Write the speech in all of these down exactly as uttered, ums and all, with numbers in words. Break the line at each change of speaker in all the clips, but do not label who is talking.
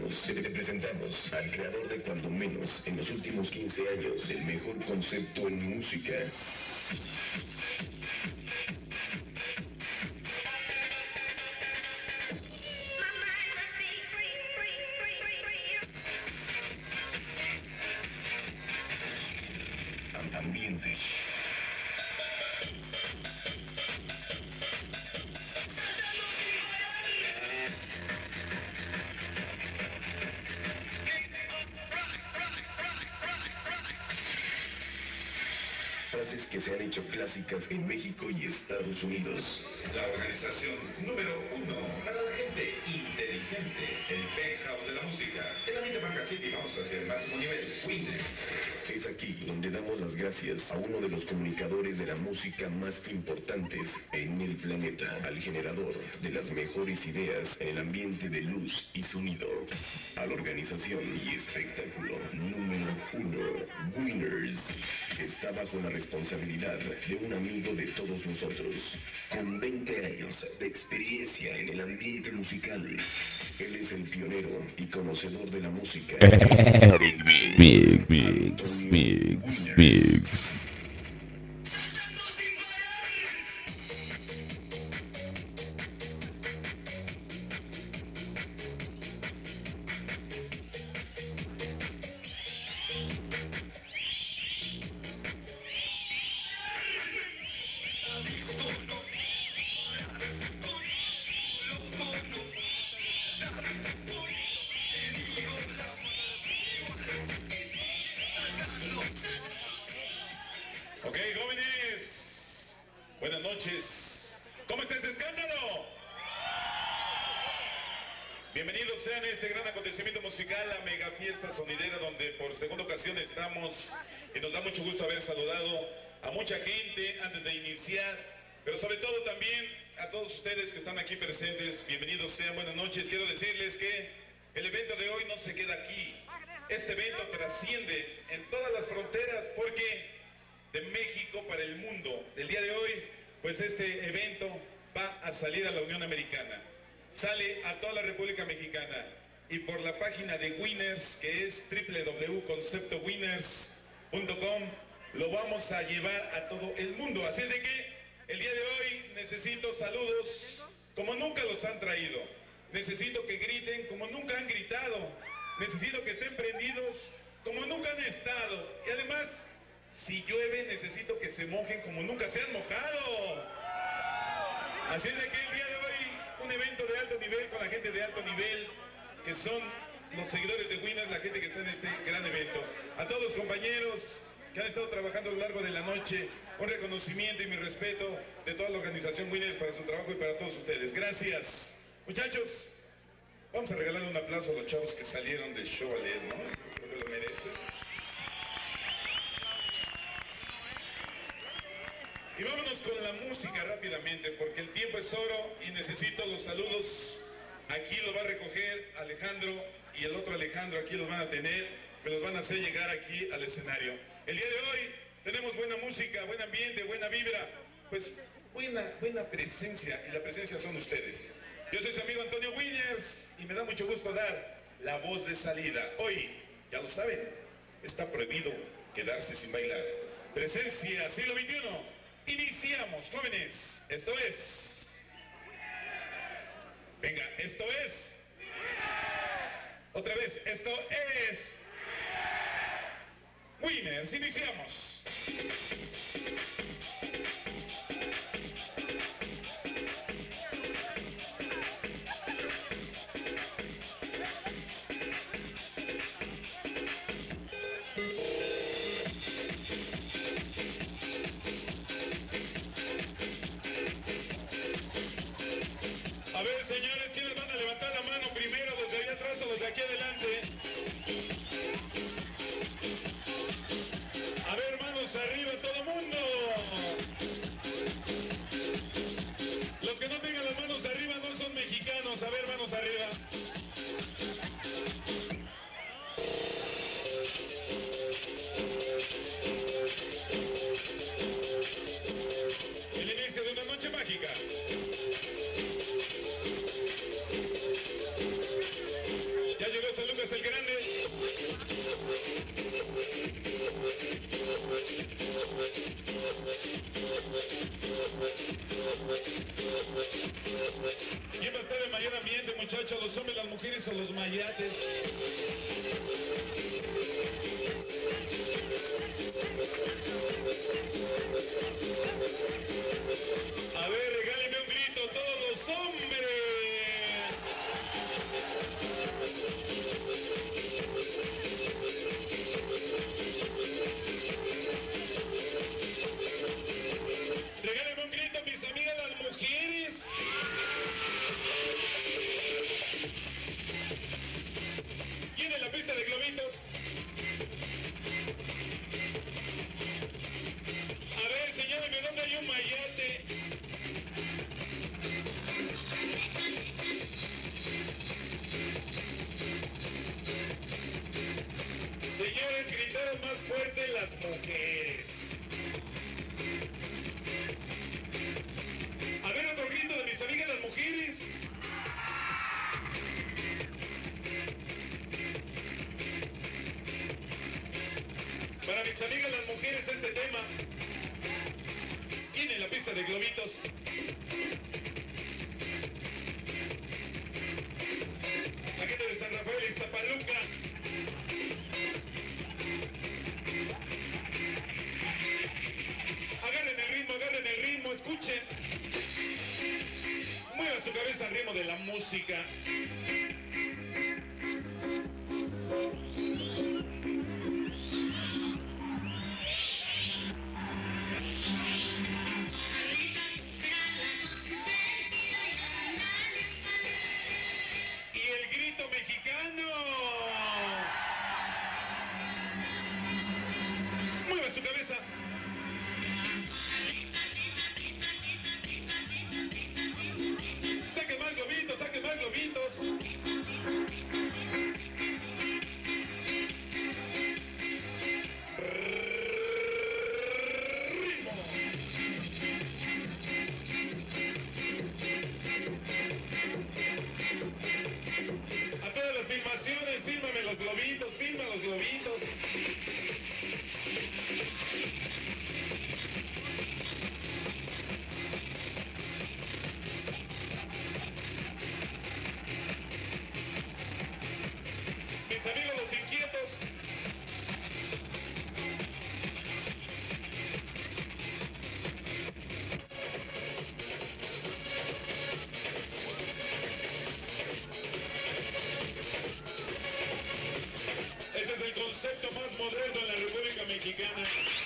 menos, te, te presentamos al creador de cuando menos en los últimos quince años el mejor concepto en música. Ambiente. Frases que se han hecho clásicas en México y Estados Unidos.
La organización número uno para la gente inteligente, el penthouse de la música. En la mente marca City vamos hacia el máximo nivel, Winner.
Es aquí donde damos las gracias a uno de los comunicadores de la música más importantes en el planeta, al generador de las mejores ideas en el ambiente de luz y sonido, a la organización y espectáculo número uno, Winners, que está bajo la responsabilidad de un amigo de todos nosotros, con veinte años de experiencia en el ambiente musical. Él es el pionero y conocedor de la música.
Mix, mix, mix, mix.
Ok, jóvenes, buenas noches. ¿Cómo está ese escándalo? Bienvenidos sean a este gran acontecimiento musical, la mega fiesta sonidera, donde por segunda ocasión estamos y nos da mucho gusto haber saludado a mucha gente antes de iniciar, pero sobre todo también a todos ustedes que están aquí presentes. Bienvenidos sean, buenas noches. Quiero decirles que el evento de hoy no se queda aquí. Este evento trasciende en todas las fronteras porque de México para el mundo. El día de hoy, pues este evento va a salir a la Unión Americana, sale a toda la República Mexicana y por la página de Winners, que es doble u doble u doble u punto concepto winners punto com, lo vamos a llevar a todo el mundo. Así es de que el día de hoy necesito saludos como nunca los han traído, necesito que griten como nunca han gritado, necesito que estén prendidos como nunca han estado y además, si llueve, necesito que se mojen como nunca se han mojado. Así es de que el día de hoy, un evento de alto nivel con la gente de alto nivel, que son los seguidores de Winners, la gente que está en este gran evento. A todos los compañeros que han estado trabajando a lo largo de la noche, un reconocimiento y mi respeto de toda la organización Winners para su trabajo y para todos ustedes. Gracias. Muchachos, vamos a regalarle un aplauso a los chavos que salieron del show a leer, ¿no? Creo que lo merecen. Y vámonos con la música rápidamente, porque el tiempo es oro y necesito los saludos. Aquí lo va a recoger Alejandro y el otro Alejandro aquí los van a tener, me los van a hacer llegar aquí al escenario. El día de hoy tenemos buena música, buen ambiente, buena vibra, pues buena, buena presencia, y la presencia son ustedes. Yo soy su amigo Antonio Winners y me da mucho gusto dar la voz de salida. Hoy, ya lo saben, está prohibido quedarse sin bailar. Presencia siglo veintiuno. Iniciamos, jóvenes. Esto es... Venga, esto es... Otra vez, esto es... Winners, iniciamos. A ver, señores, ¿quiénes van a levantar la mano primero? ¿Los de allá atrás o los de aquí adelante? A ver, manos arriba, todo mundo. aplausos más fuertes las mujeres. A ver otro grito de mis amigas las mujeres. Para mis amigas las mujeres este tema tiene la pista de globitos. La gente de San Rafael y Iztapaluca. Agarren el ritmo, agarren el ritmo, escuchen. Mueva su cabeza al ritmo de la música. Mueva su cabeza. Saque más globitos, saque más globitos. Ritmo. A todas las filmaciones, fírmame los globitos, firma los globitos. Mis amigos los inquietos. Ese es el concepto más moderno en la República Mexicana.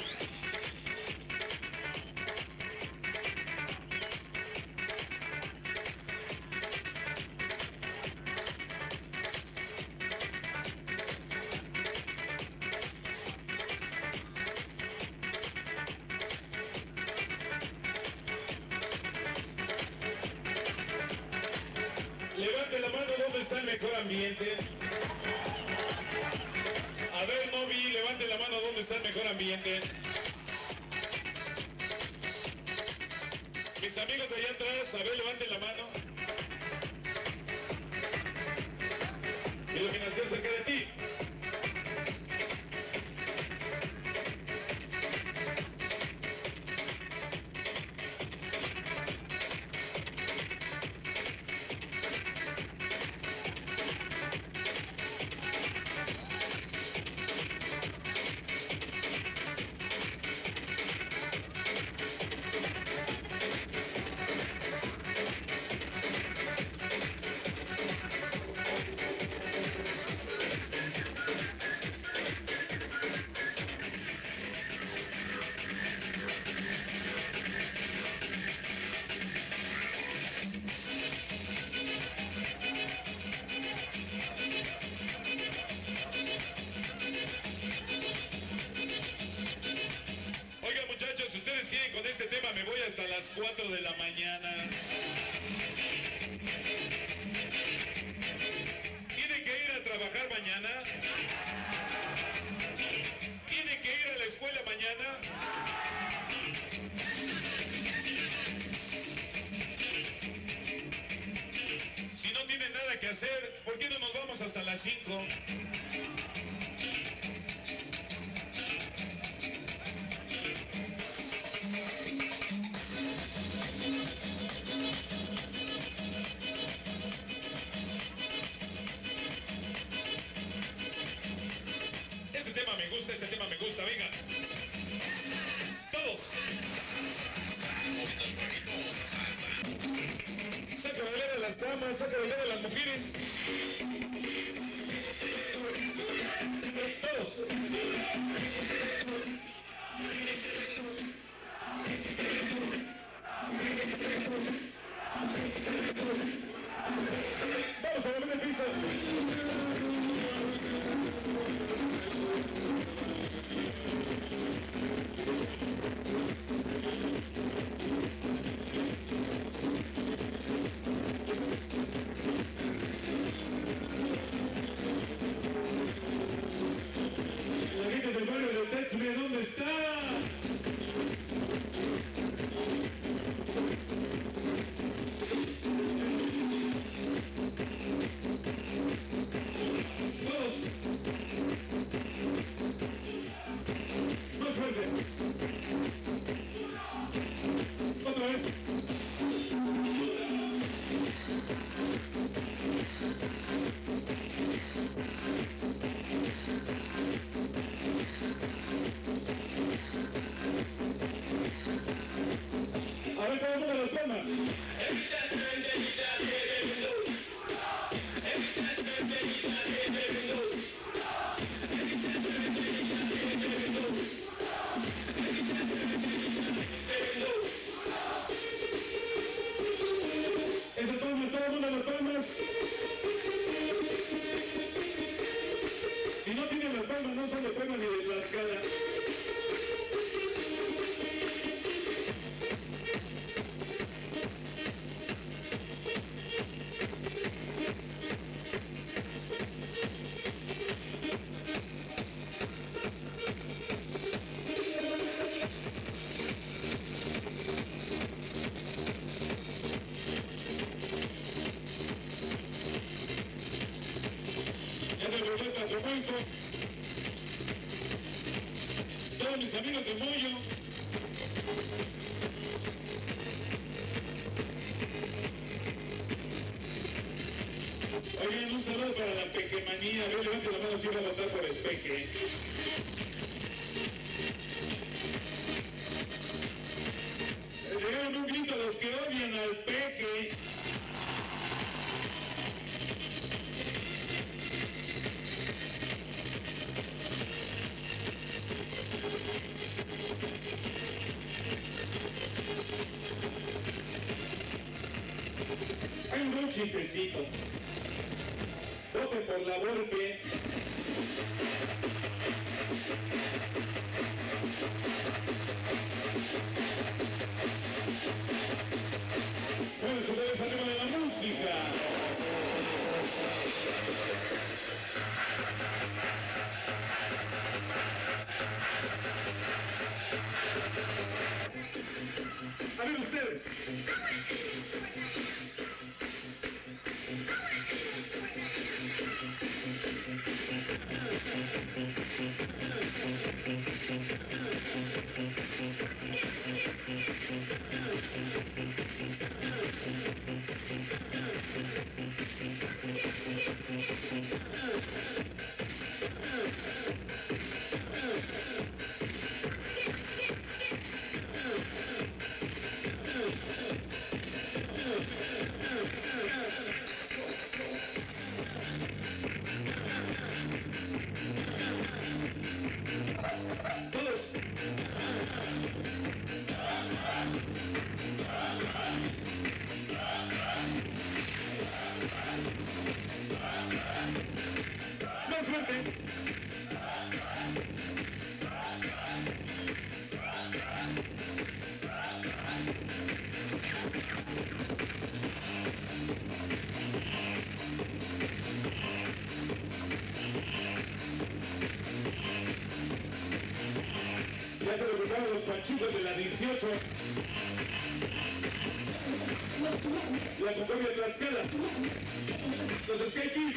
Levante la mano donde está el mejor ambiente. A ver, no vi, levante la mano donde está el mejor ambiente. Mis amigos de allá atrás, a ver, levanten la mano. Iluminación cerca de ti. Me voy hasta las cuatro de la mañana. ¿Tiene que ir a trabajar mañana? ¿Tiene que ir a la escuela mañana? Si no tiene nada que hacer, ¿por qué no nos vamos hasta las cinco? Este tema me gusta, este tema me gusta, venga. Todos. Saca a bailar a las damas, saca a bailar a las mujeres. Todos. Vamos a volver el piso. palmas. Esas palmas, todo el mundo las palmas. Si no tienen las palmas, no son de Puebla ni de Tlaxcala. Todos mis amigos de Moyo. Oigan, un saludo para la pequemanía. A ver, levante la mano si va a votar por el Peque. Le dieron un grito a los que odian al Peque. Hay un buen chistecito. Voten por la Volpe. Bueno, se debe salir de la música. A ver ustedes. Todos. Más fuerte. Ya te recordamos los panchitos de la dieciocho. La Concordia de Tlaxcala. Los Sky Kids.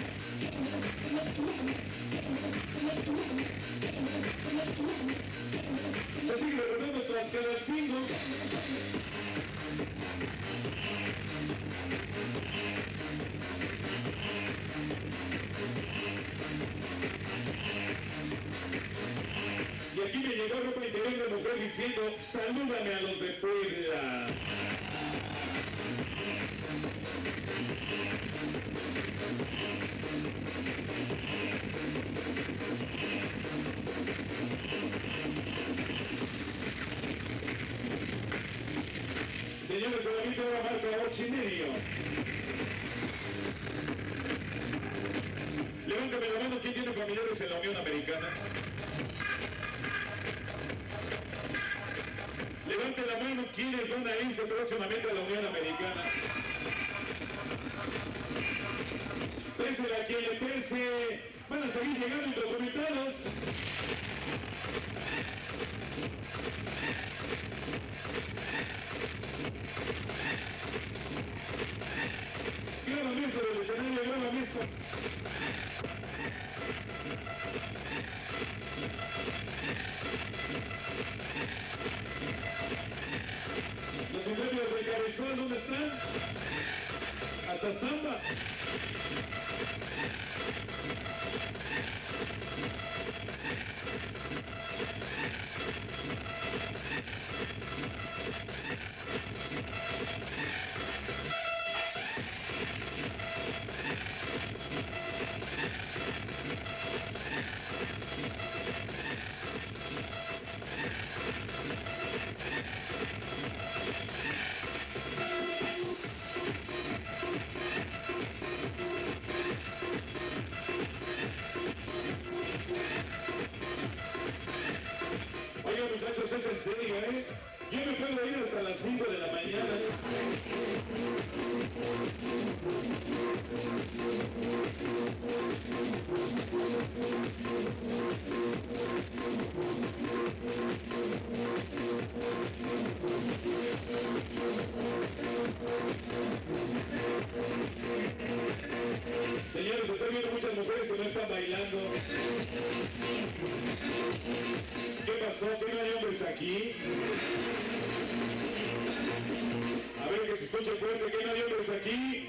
Así que recordamos Tlaxcala cinco. Y aquí me llegó ropa interior de mujer diciendo, salúdame a los de Puebla. Señores, solamente ahora marca ocho y medio. Levántame la mano, ¿quién tiene familiares en la Unión Americana? Levante la mano, ¿quiénes van a irse próximamente a la Unión Americana? Pese a quien le pese, van a seguir llegando indocumentados. Grábame esto del escenario, grábame esto. Los ingenieros de Cabezón, ¿dónde están? Hasta Zamba. es en serio, ¿eh? Yo me puedo ir hasta las cinco de la mañana. Señores, estoy viendo muchas mujeres que no están bailando. ¿Qué pasó? ¿Qué no hay hombres aquí? A ver, que se escuche fuerte, ¿qué no hay hombres aquí?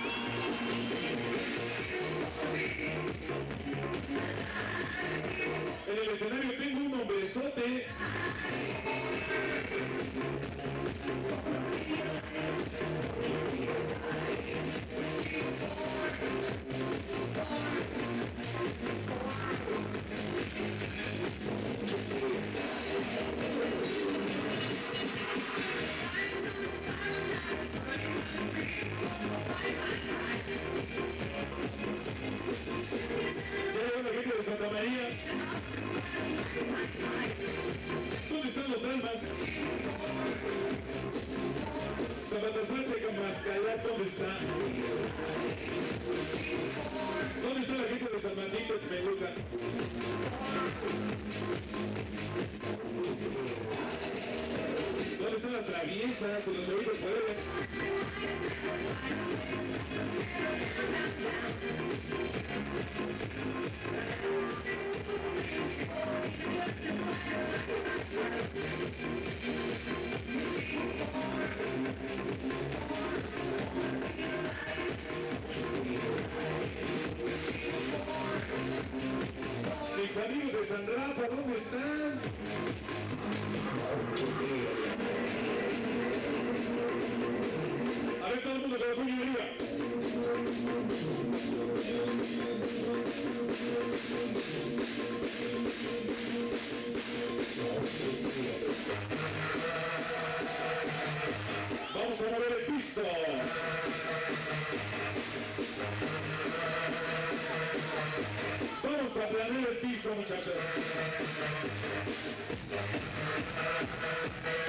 En el escenario tengo un hombrezote. Ya llegó la gente de Santa María. ¿Dónde están los almas? Zapataslante, Camascalat, ¿dónde está? ¿Dónde está la gente de San Martín de Peluca? ¿Dónde están las traviesas y los chavitos poderes? Mis amigos de San Rafa, ¿dónde están? A ver, todo el mundo con el puño arriba. Vamos a mover el piso. Vamos a aplanar el piso, muchachos.